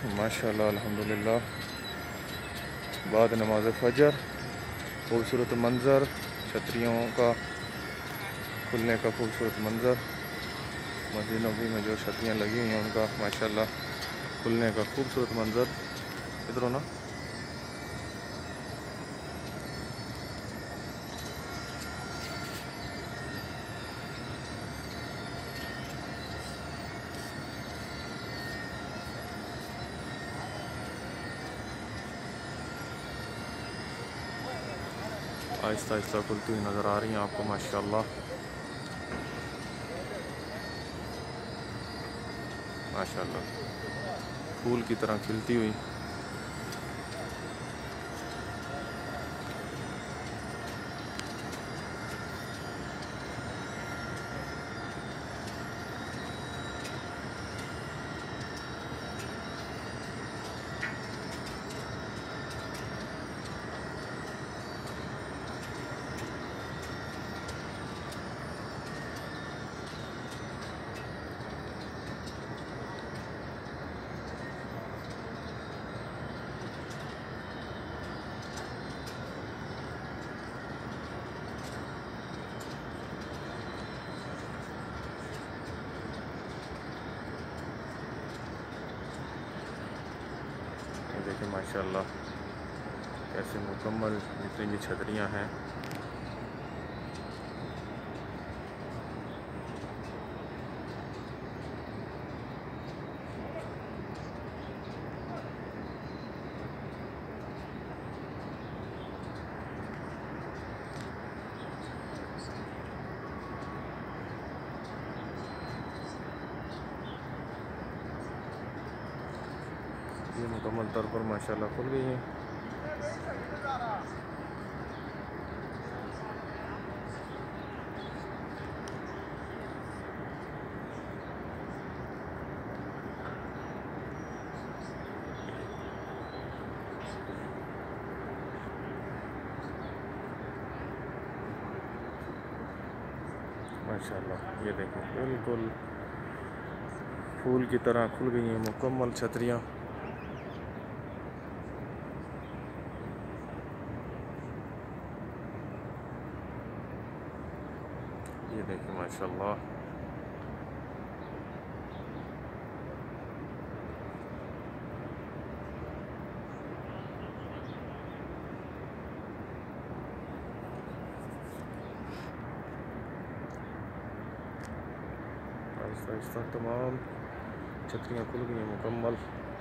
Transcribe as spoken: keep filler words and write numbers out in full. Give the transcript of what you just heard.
माशाल्लाह अल्हम्दुलिल्लाह। बाद नमाज फजर खूबसूरत मंज़र, छतरियों का खुलने का खूबसूरत मंज़र। मस्जिद नबवी में जो छतरियाँ लगी हुई हैं उनका माशाल्लाह खुलने का खूबसूरत मंज़र। इधर ना आहिस्ता आहिस्ता खुलती हुई नज़र आ रही हैं आपको माशाल्लाह माशाल्लाह, फूल की तरह खिलती हुई। देखिए माशाल्लाह कैसे मुकम्मल जितनी भी छतरियाँ हैं ये मुकम्मल तौर पर माशाल्लाह खुल गई हैं। माशाल्लाह ये देखें बिल्कुल फूल की तरह खुल गई हैं मुकम्मल छतरियाँ। ये देखिए माशाल्लाह आहिस्ता आहिस्ता तमाम छतरियाँ खुल गई हैं मुकम्मल।